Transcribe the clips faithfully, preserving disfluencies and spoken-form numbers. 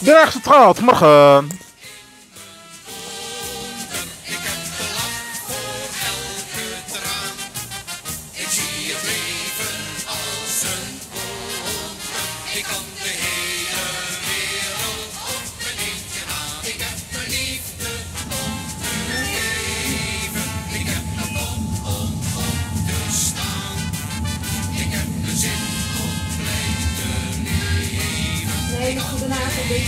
De rechtse straat, morgen. Ik heb de lach voor elke traan. Ik zie het leven als een wonder. Ik kan de hele wereld op mijn eentje aan. Ik heb mijn liefde om te geven. Ik heb een kop om op te staan. Ik heb een zin om blij te leven. Nee, goedenavond, dit is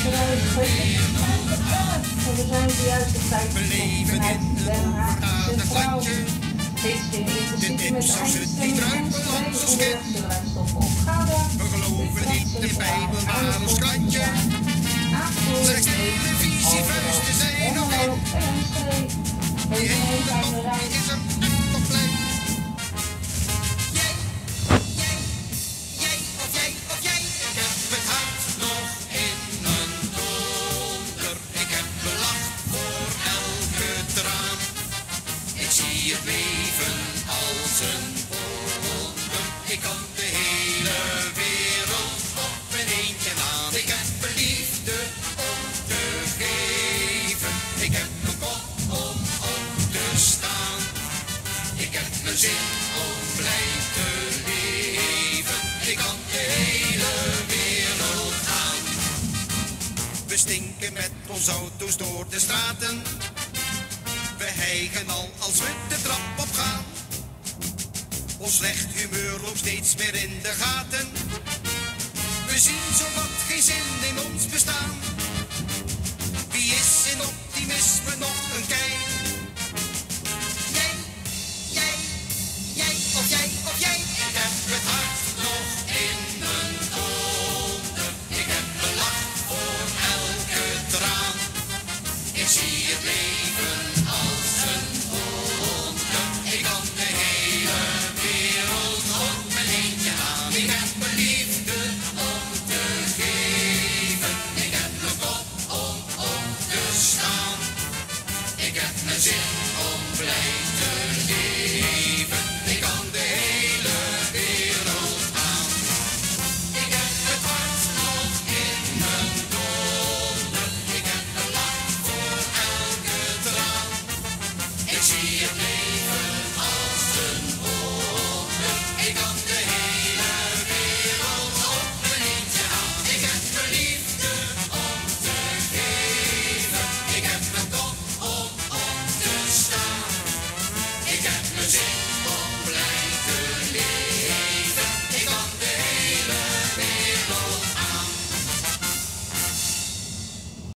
we zijn de juiste tijd vanuit Den Haag Centraal. Dit is in principe met de eindstemming onderweg de rijststoffen op Gouda. We geloven niet in de Bijbel, maar ons krantje. Slechts televisie, vuisten zijn nog in. Die hele man is er toch blij. Jij, jij, jij of jij of jij. Ik heb het hart nog in mijn donder. Ik heb belach voor elke traan. Ik zie het leven als een wonder. Ik kan de hele wereld op mijn eentje aan. Ik heb een liefde om te geven. Ik heb een kop om op te staan. Ik heb een zin om blij te leven. Ik kan de hele wereld aan. We stinken met onze auto's door de straten. We hijgen al als we de trap op gaan. Ons slecht humeur loopt steeds meer in de gaten. We zien zowat geen zin in ons bestaan. Wie is in optimisme nog een kei?